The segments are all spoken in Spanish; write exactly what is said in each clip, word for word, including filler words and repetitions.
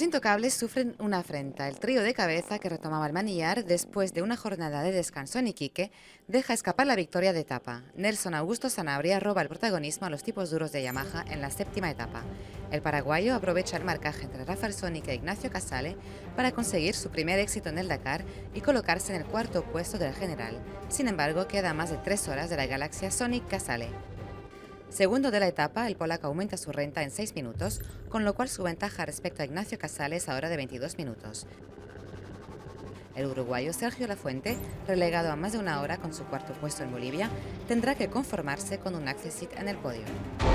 Los intocables sufren una afrenta. El trío de cabeza que retomaba el manillar después de una jornada de descanso en Iquique deja escapar la victoria de etapa. Nelson Augusto Sanabria roba el protagonismo a los tipos duros de Yamaha en la séptima etapa. El paraguayo aprovecha el marcaje entre Rafael Sonnick e Ignacio Casale para conseguir su primer éxito en el Dakar y colocarse en el cuarto puesto del general. Sin embargo, queda a más de tres horas de la galaxia Sonnick-Casale. Segundo de la etapa, el polaco aumenta su renta en seis minutos, con lo cual su ventaja respecto a Ignacio Casale es ahora de veintidós minutos. El uruguayo Sergio Lafuente, relegado a más de una hora con su cuarto puesto en Bolivia, tendrá que conformarse con un accessit en el podio.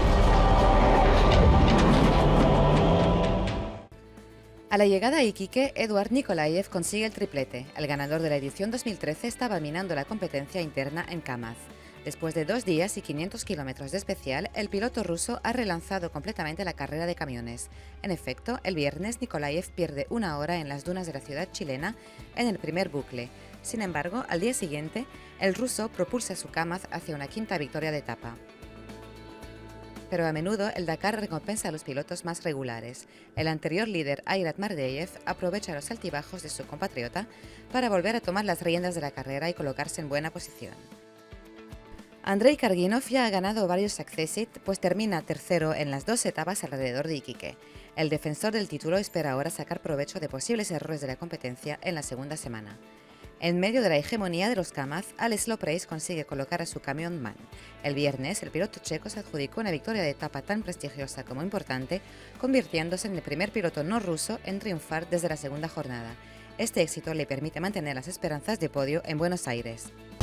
A la llegada a Iquique, Eduard Nikolaev consigue el triplete. El ganador de la edición dos mil trece estaba minando la competencia interna en Kamaz. Después de dos días y quinientos kilómetros de especial, el piloto ruso ha relanzado completamente la carrera de camiones. En efecto, el viernes Nikolaev pierde una hora en las dunas de la ciudad chilena en el primer bucle. Sin embargo, al día siguiente, el ruso propulsa su Kamaz hacia una quinta victoria de etapa. Pero a menudo el Dakar recompensa a los pilotos más regulares. El anterior líder Airat Mardeyev aprovecha los altibajos de su compatriota para volver a tomar las riendas de la carrera y colocarse en buena posición. Andrei Karginov ya ha ganado varios accessit, pues termina tercero en las dos etapas alrededor de Iquique. El defensor del título espera ahora sacar provecho de posibles errores de la competencia en la segunda semana. En medio de la hegemonía de los Kamaz, Alex Lopreis consigue colocar a su camión MAN. El viernes, el piloto checo se adjudicó una victoria de etapa tan prestigiosa como importante, convirtiéndose en el primer piloto no ruso en triunfar desde la segunda jornada. Este éxito le permite mantener las esperanzas de podio en Buenos Aires.